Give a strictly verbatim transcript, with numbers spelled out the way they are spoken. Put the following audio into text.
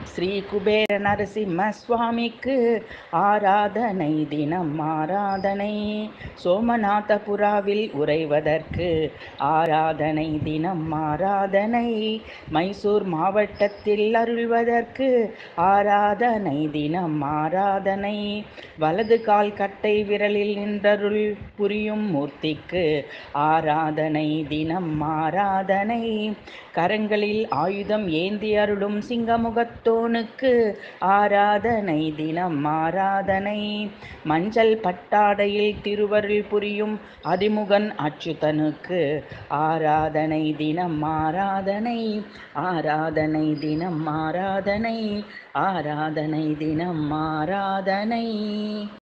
ஸ்ரீ குபேர நரசிம்ம சுவாமிக்கு ஆராதனை தினம் ஆராதனை. சோமநாதபுராவில் உறைவதற்கு ஆராதனை தினம் ஆராதனை. மைசூர் மாவட்டத்தில் அருள்வதற்கு ஆராதனை தினம் ஆராதனை. வலது கால் கட்டை விரலில் நின்றருள் புரியும் மூர்த்திக்கு ஆராதனை தினம் ஆராதனை. கரங்களில் ஆயுதம் ஏந்தி அருளும் சிங்கமுகத்தோனுக்கு ஆராதனை தினம் ஆராதனை. மஞ்சள் பட்டாடையில் திருவருள் புரியும் அதிமுகன் அச்சுதனுக்கு ஆராதனை தினம் ஆராதனை. ஆராதனை தினம் ஆராதனை. ஆராதனை தினம் ஆராதனை.